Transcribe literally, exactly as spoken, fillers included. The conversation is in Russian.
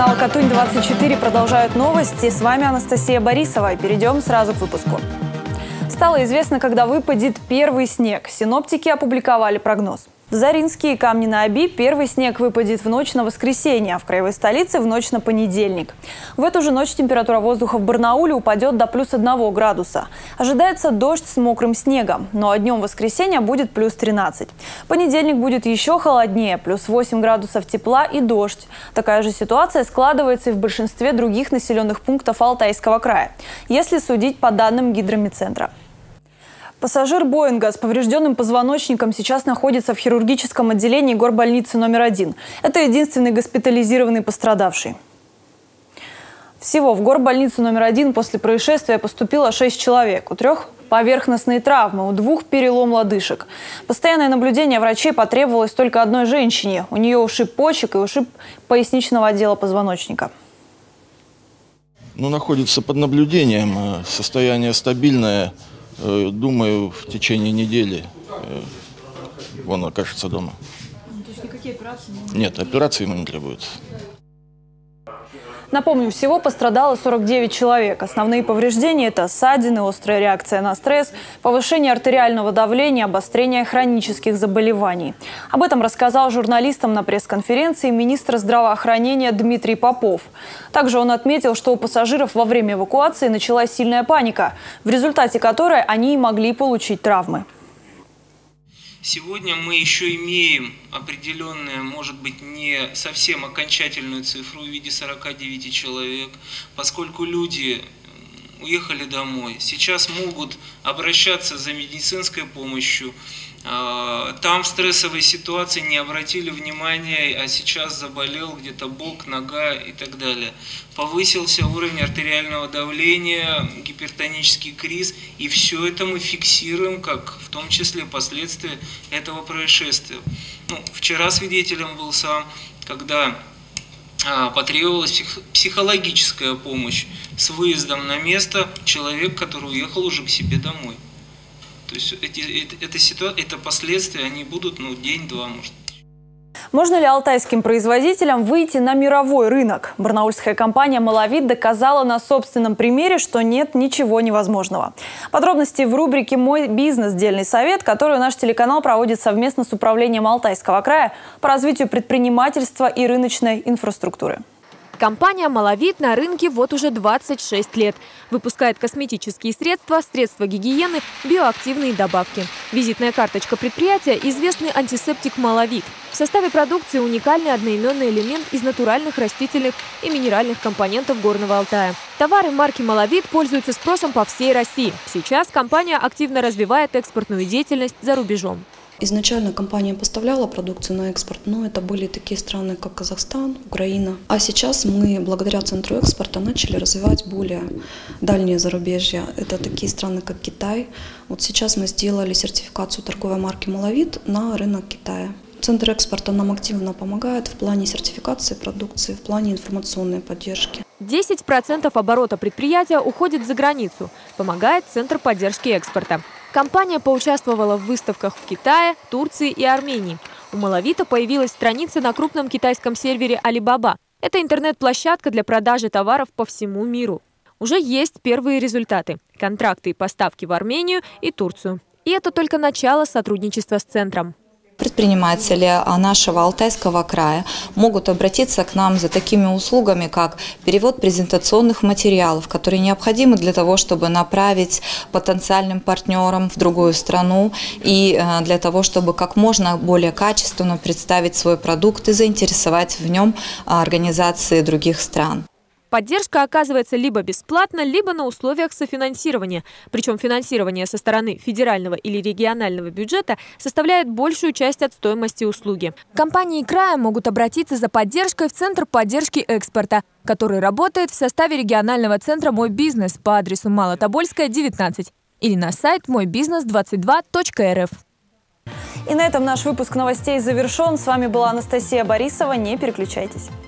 Телеканал Катунь двадцать четыре продолжает новости. С вами Анастасия Борисова. Перейдем сразу к выпуску. Стало известно, когда выпадет первый снег. Синоптики опубликовали прогноз. В Заринске и Камне-на-Оби первый снег выпадет в ночь на воскресенье, а в краевой столице в ночь на понедельник. В эту же ночь температура воздуха в Барнауле упадет до плюс одного градуса. Ожидается дождь с мокрым снегом, ну а днем воскресенья будет плюс тринадцать. Понедельник будет еще холоднее, плюс восемь градусов тепла и дождь. Такая же ситуация складывается и в большинстве других населенных пунктов Алтайского края, если судить по данным Гидромедцентра. Пассажир Боинга с поврежденным позвоночником сейчас находится в хирургическом отделении горбольницы номер один. Это единственный госпитализированный пострадавший. Всего в горбольницу номер один после происшествия поступило шесть человек. У трех поверхностные травмы, у двух перелом лодыжек. Постоянное наблюдение врачей потребовалось только одной женщине. У нее ушиб почек и ушиб поясничного отдела позвоночника. Ну, находится под наблюдением, состояние стабильное. Думаю, в течение недели он окажется дома. То есть никакие операции не... Нет, операции ему не требуются. Напомню, всего пострадало сорок девять человек. Основные повреждения – это ссадины, острая реакция на стресс, повышение артериального давления, обострение хронических заболеваний. Об этом рассказал журналистам на пресс-конференции министр здравоохранения Дмитрий Попов. Также он отметил, что у пассажиров во время эвакуации началась сильная паника, в результате которой они и могли получить травмы. Сегодня мы еще имеем определенную, может быть, не совсем окончательную цифру в виде сорока девяти человек, поскольку люди уехали домой. Сейчас могут обращаться за медицинской помощью. Там в стрессовой ситуации не обратили внимания, а сейчас заболел где-то бок, нога и так далее. Повысился уровень артериального давления, гипертонический криз, и все это мы фиксируем, как в том числе последствия этого происшествия. Ну, вчера свидетелем был сам, когда а, потребовалась псих, психологическая помощь с выездом на место человек, который уехал уже к себе домой. То есть эти, это, это, это последствия, они будут, ну, день-два, может. Можно ли алтайским производителям выйти на мировой рынок? Барнаульская компания «Малавит» доказала на собственном примере, что нет ничего невозможного. Подробности в рубрике «Мой бизнес. Дельный совет», которую наш телеканал проводит совместно с управлением Алтайского края по развитию предпринимательства и рыночной инфраструктуры. Компания «Малавит» на рынке вот уже двадцать шесть лет. Выпускает косметические средства, средства гигиены, биоактивные добавки. Визитная карточка предприятия – известный антисептик «Малавит». В составе продукции уникальный одноименный элемент из натуральных растительных и минеральных компонентов Горного Алтая. Товары марки «Малавит» пользуются спросом по всей России. Сейчас компания активно развивает экспортную деятельность за рубежом. Изначально компания поставляла продукцию на экспорт, но это были такие страны, как Казахстан, Украина. А сейчас мы, благодаря центру экспорта, начали развивать более дальние зарубежья. Это такие страны, как Китай. Вот сейчас мы сделали сертификацию торговой марки «Малавит» на рынок Китая. Центр экспорта нам активно помогает в плане сертификации продукции, в плане информационной поддержки. десять процентов оборота предприятия уходит за границу. Помогает Центр поддержки экспорта. Компания поучаствовала в выставках в Китае, Турции и Армении. У «Малавита» появилась страница на крупном китайском сервере Alibaba. Это интернет-площадка для продажи товаров по всему миру. Уже есть первые результаты – контракты и поставки в Армению и Турцию. И это только начало сотрудничества с центром. Предприниматели нашего Алтайского края могут обратиться к нам за такими услугами, как перевод презентационных материалов, которые необходимы для того, чтобы направить потенциальным партнерам в другую страну и для того, чтобы как можно более качественно представить свой продукт и заинтересовать в нем организации других стран. Поддержка оказывается либо бесплатно, либо на условиях софинансирования. Причем финансирование со стороны федерального или регионального бюджета составляет большую часть от стоимости услуги. Компании края могут обратиться за поддержкой в Центр поддержки экспорта, который работает в составе регионального центра «Мой бизнес» по адресу Малотобольская, девятнадцать или на сайт мой бизнес двадцать два точка эр эф. И на этом наш выпуск новостей завершен. С вами была Анастасия Борисова. Не переключайтесь.